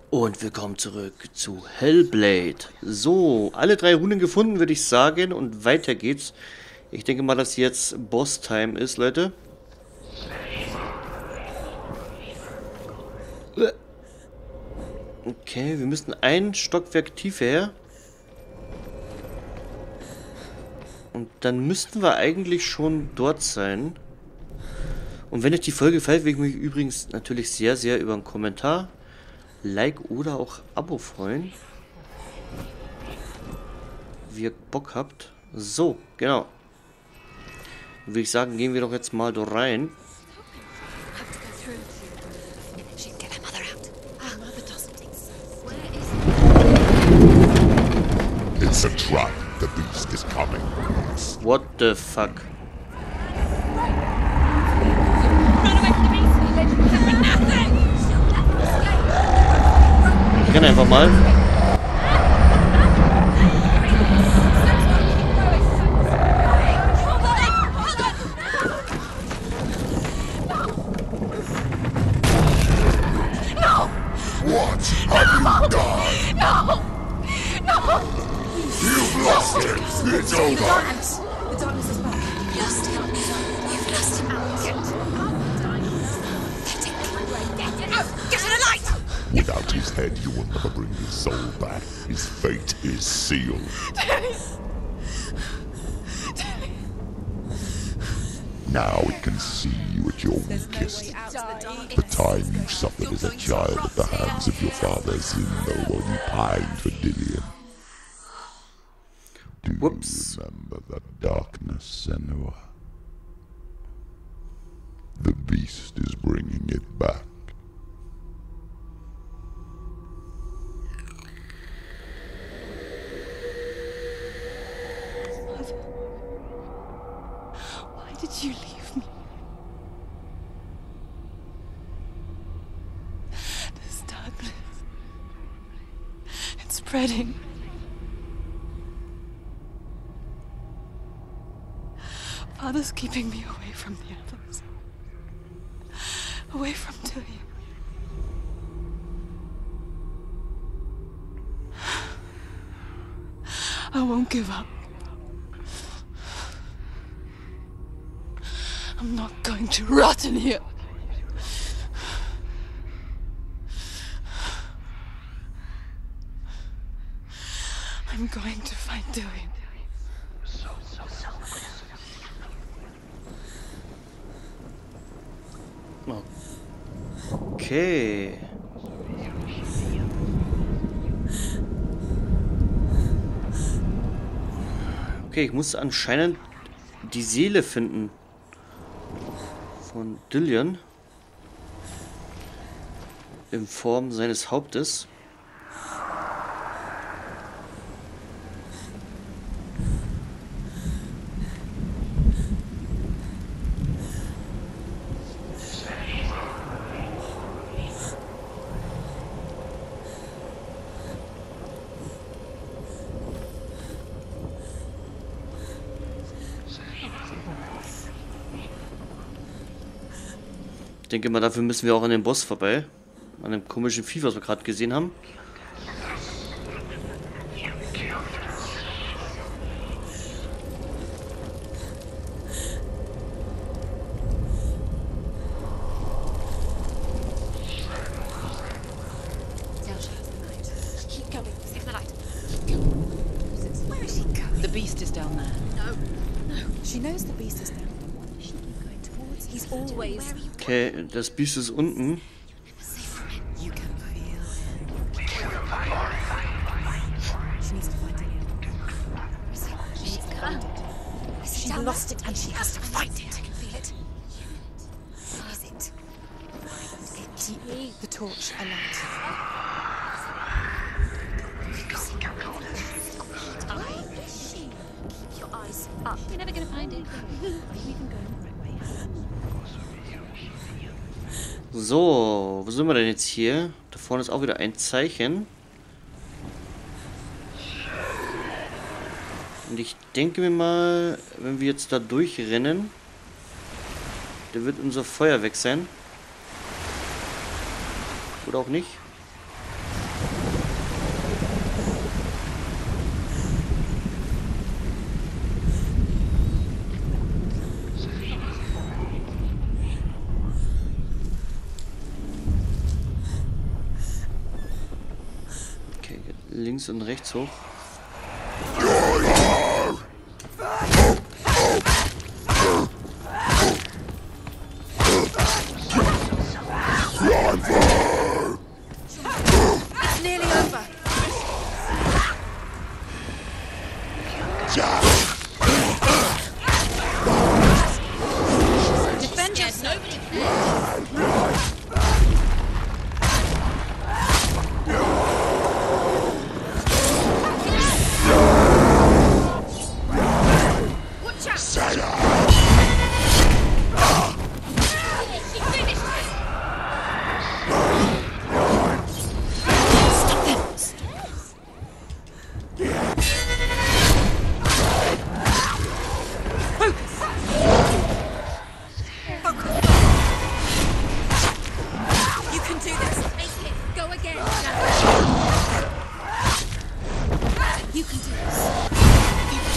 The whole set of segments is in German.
Und willkommen zurück zu Hellblade. So, alle 3 Runen gefunden, würde ich sagen. Und weiter geht's. Ich denke mal, dass jetzt Boss-Time ist, Leute. Okay, wir müssen ein Stockwerk tiefer her. Und dann müssten wir eigentlich schon dort sein. Und wenn euch die Folge gefällt, würde ich mich übrigens natürlich sehr, sehr über einen Kommentar, Like oder auch Abo freuen. Wie ihr Bock habt. So, genau. Dann würde ich sagen, gehen wir doch jetzt mal da rein. It's a trap. The beast is coming. What the fuck? Ich renne einfach mal. What have you done? No! No! You've lost it. It's over. The darkness is back. You lost him. You've lost him. Get out! Get to the light! Without his head, you will never bring his soul back. His fate is sealed. Now it can see you at your weakest. The time you suffered as a child at the hands of your father Zindo while you pined for Dillion. Do Whoops. you remember that darkness, Senua? The beast is bringing it back. Why did you leave me? This darkness. It's spreading. Father's keeping me away from the others. Away from Dillion. I won't give up. I'm not going to rot in here. I'm going to find Dillion. Okay. Okay, ich muss anscheinend die Seele finden von Dillion in Form seines Hauptes. Ich denke mal, dafür müssen wir auch an den Boss vorbei. An dem komischen Vieh, was wir gerade gesehen haben. Keep going. Save the light. Where is she going? The beast is down there. No. No. She knows the beast is there. She keep going towards him. He's always. Okay, das Biest ist unten. Safe from him. You can feel it. She needs to find it. She needs to find it. She lost it and she has to find it. I can feel it. Where is it? Keep the torch alight. Keep your eyes up. You're never gonna find it. Are you even going the right way? So, wo sind wir denn jetzt hier? Da vorne ist auch wieder ein Zeichen. Und ich denke mir mal, wenn wir jetzt da durchrennen, dann wird unser Feuer weg sein. Oder auch nicht. links und rechts hoch. It's nearly over. Defend yourself. You can do this. Make it. Go again. You can do this.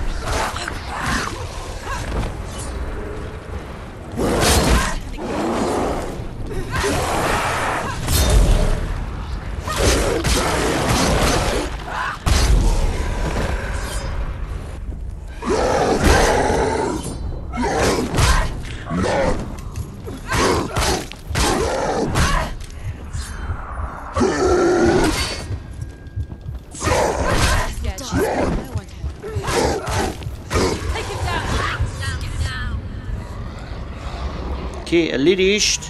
Scared. No one can. Take him down. Down. Okay, erledigt.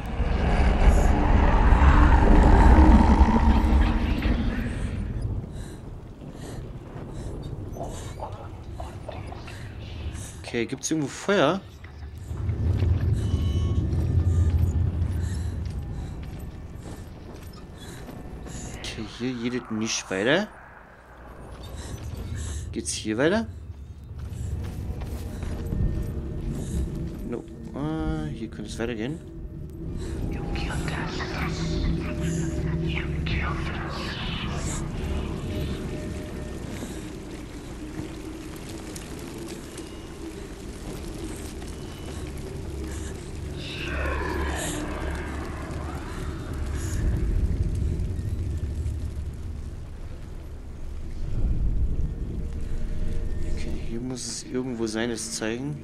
Okay, gibt's irgendwo Feuer? Okay, hier geht es nicht weiter. Geht's hier weiter? No. Ah, hier könnte es weitergehen. Okay, hier muss es irgendwo seines zeigen.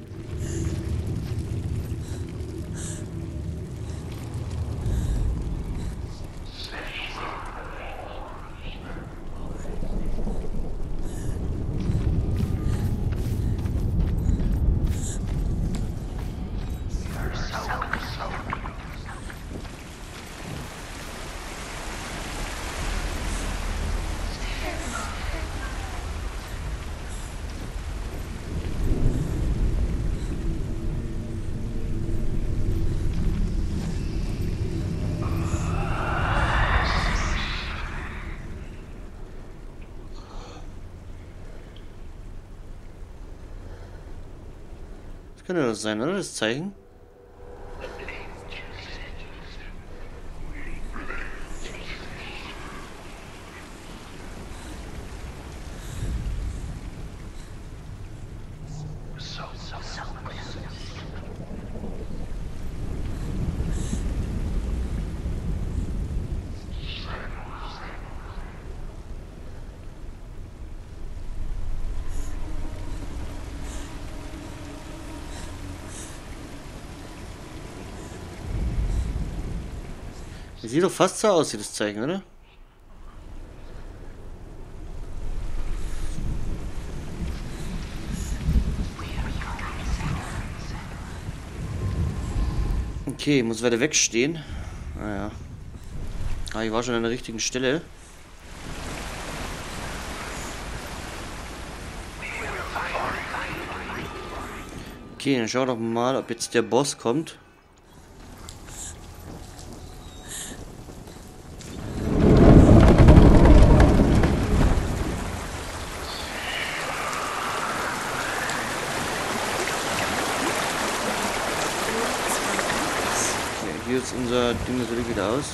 Das könnte das sein, oder? Das Zeichen? Das sieht doch fast so aus, wie das Zeichen, oder? Okay, muss weiter wegstehen. Naja. Ah, ich war schon an der richtigen Stelle. Okay, dann schau doch mal, ob jetzt der Boss kommt. Hier ist unser Ding natürlich wieder aus.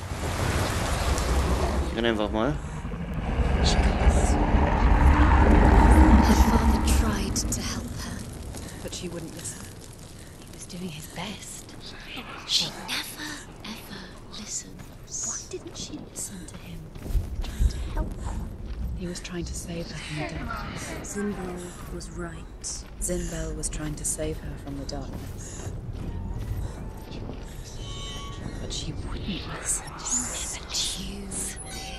Ich renn einfach mal. She comes. Her father tried to help her. But she wouldn't listen. He was doing his best. She never, ever listens. Why didn't she listen to him? Trying to He was trying to save her from the darkness. Zinbel was right. Zinbel was trying to save her from the darkness. But she wouldn't listen. Never choose.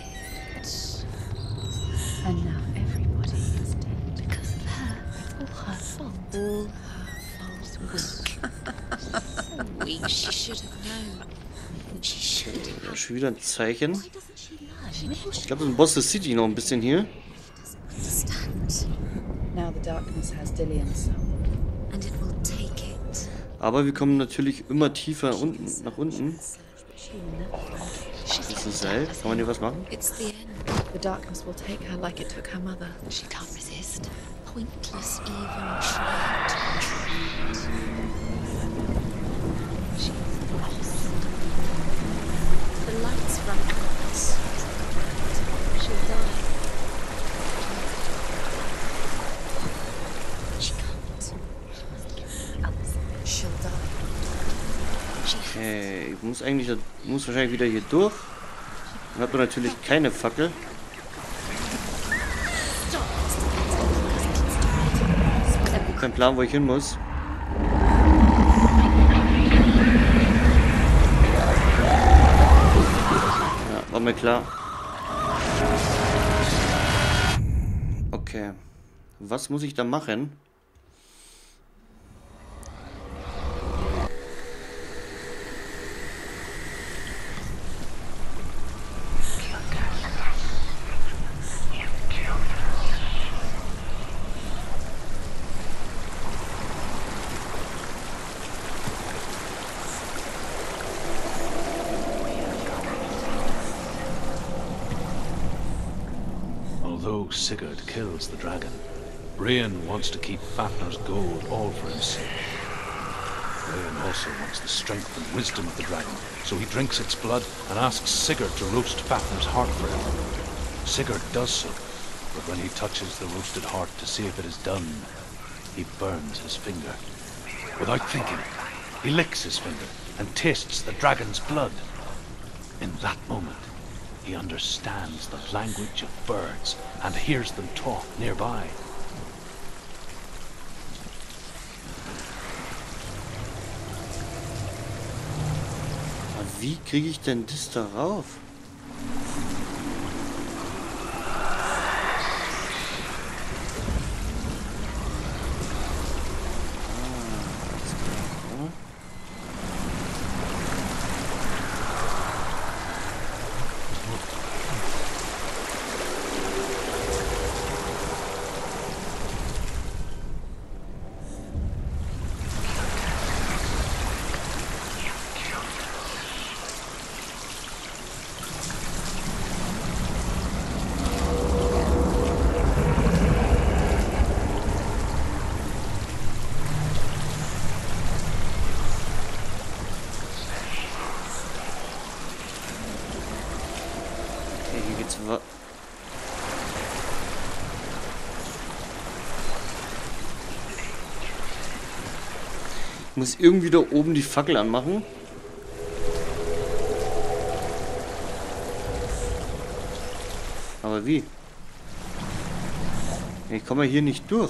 And now everybody is dead. Because of her. It's all her fault. All her fault. So weak. She should have known. She should have. Ja, schon wieder ein Zeichen. Why doesn't she learn? Ich glaube, das Boss des City noch ein bisschen hier. Understand. Now the darkness has Dillian's soul. And it will take it. Aber wir kommen natürlich immer tiefer unten, nach unten. She will never find it. Das ist ein Seil. Kann man hier was machen? It's the end. The darkness will take her like it took her mother. She can't resist. Pointless even trying to retreat. She's lost. The lights run out. She'll die. She can't. She must get to the other side. She'll die. She has Okay, ich muss wahrscheinlich wieder hier durch. Dann hat man natürlich keine Fackel. Kein Plan, wo ich hin muss. Ja, war mir klar. Okay. Was muss ich da machen? Although Sigurd kills the dragon, Brian wants to keep Fafnir's gold all for himself. Brian also wants the strength and wisdom of the dragon, so he drinks its blood and asks Sigurd to roast Fafnir's heart for him. Sigurd does so, but when he touches the roasted heart to see if it is done, he burns his finger. Without thinking, he licks his finger and tastes the dragon's blood. In that moment, he understands the language of birds and hears them talk nearby. Aber wie kriege ich denn das da rauf? Hier geht's ich muss irgendwie da oben die Fackel anmachen. Aber wie? Ich komme hier nicht durch.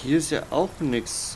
hier ist ja auch nichts.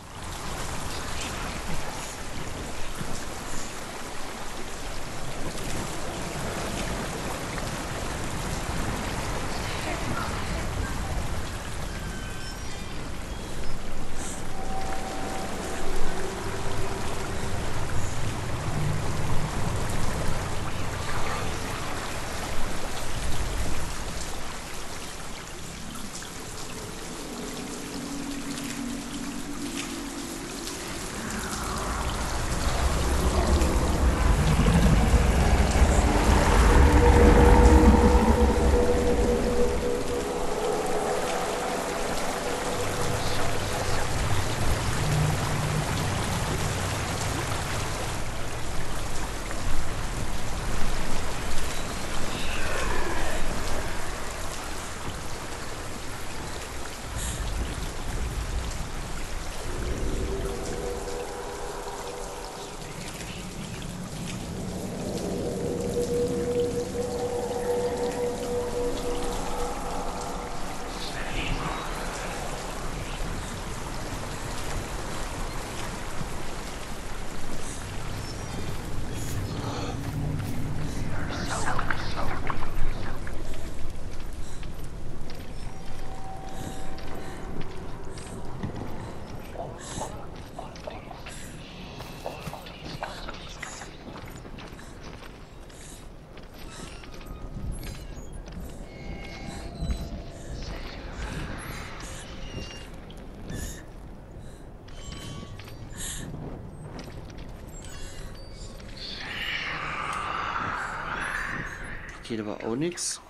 Geht aber auch nichts.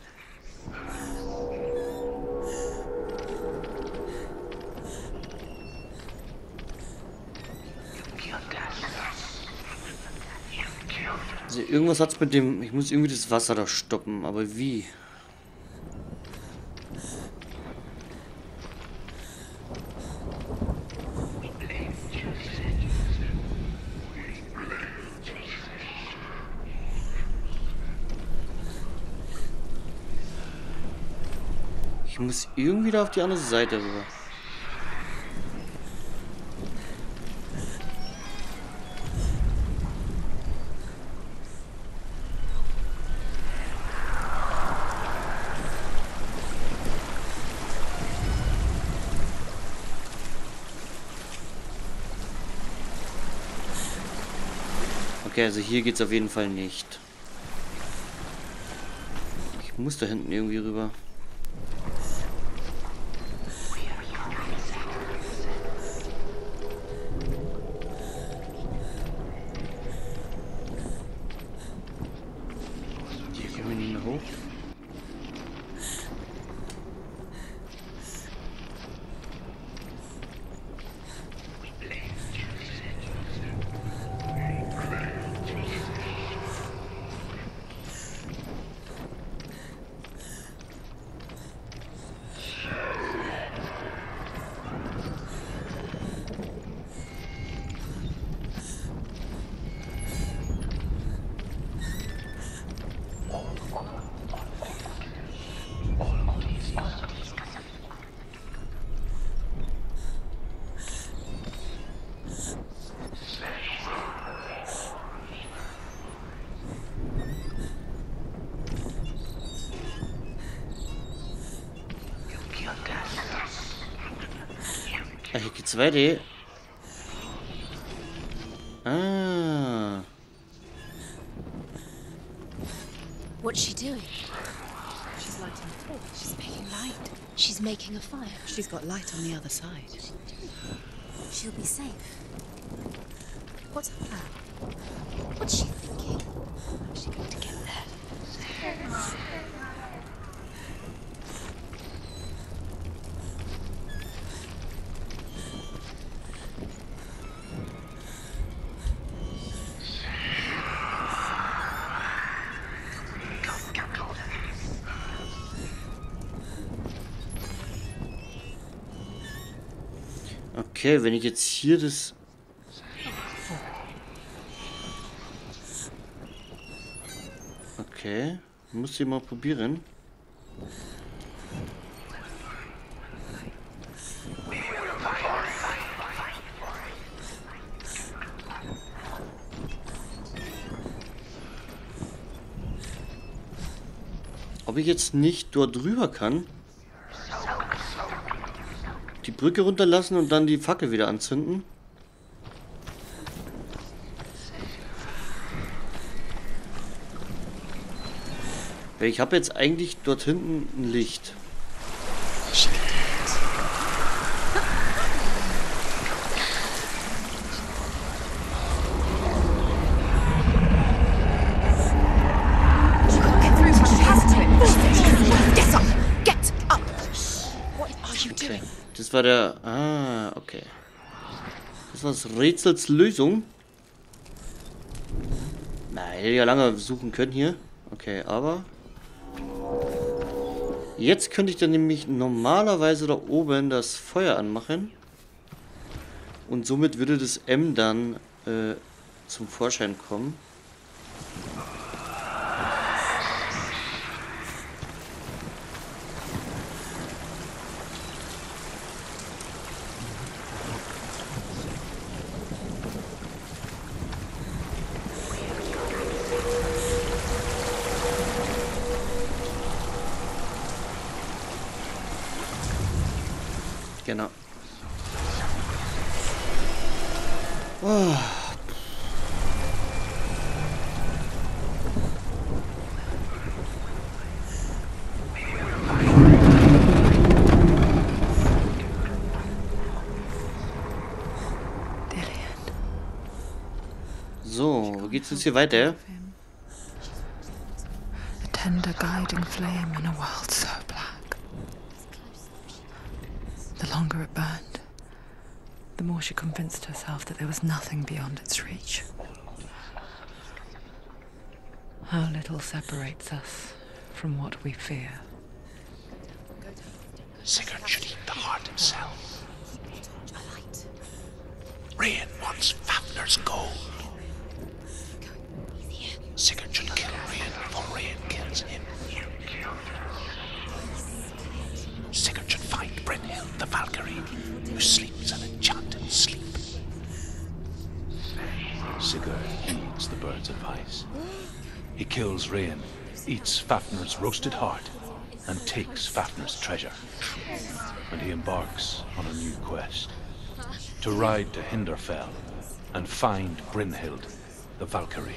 Also irgendwas hat's mit dem... Ich muss irgendwie das Wasser da stoppen, aber wie? Ich muss irgendwie da auf die andere Seite rüber. Okay, also hier geht's auf jeden Fall nicht. Ich muss da hinten irgendwie rüber. Hier kommen wir nicht mehr hoch. Ah, hier geht's weiter. Ah. What's she doing? She's lighting a torch. She's making light. She's making a fire. She's got light on the other side. She'll be safe. What's her plan? What's she thinking? How's she going to get there? Okay, wenn ich jetzt hier das... Okay, muss ich mal probieren. ob ich jetzt nicht dort drüber kann. Die Brücke runterlassen und dann die Fackel wieder anzünden. Weil ich habe jetzt eigentlich dort hinten ein Licht. Okay. Das war der... Ah, okay. Das war das Rätsels Lösung. Na, hätte ich ja lange suchen können hier. Okay, aber... Jetzt könnte ich dann nämlich normalerweise da oben das Feuer anmachen. Und somit würde das M dann zum Vorschein kommen. Genau. Oh. So, wo geht's jetzt hier weiter? A tender guiding flame in a world so black. The longer it burned, the more she convinced herself that there was nothing beyond its reach. How little separates us from what we fear. Sigurd should eat the heart himself. Rian wants Fafnir's gold. Sigurd should kill Rian before Rian kills him. Sigurd should find Brynhild the Valkyrie, who sleeps an enchanted sleep. Sigurd heeds the bird's advice. He kills Rian, eats Fafnir's roasted heart, and takes Fafnir's treasure. And he embarks on a new quest, to ride to Hinderfell and find Brynhild the Valkyrie.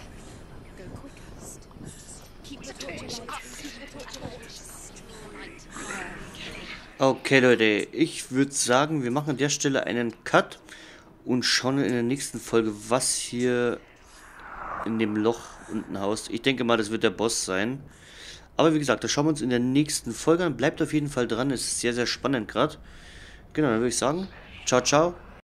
Okay, Leute, ich würde sagen, wir machen an der Stelle einen Cut und schauen in der nächsten Folge, was hier in dem Loch unten haust. Ich denke mal, das wird der Boss sein. Aber wie gesagt, das schauen wir uns in der nächsten Folge an. Bleibt auf jeden Fall dran, ist sehr, sehr spannend gerade. Genau, dann würde ich sagen, ciao, ciao.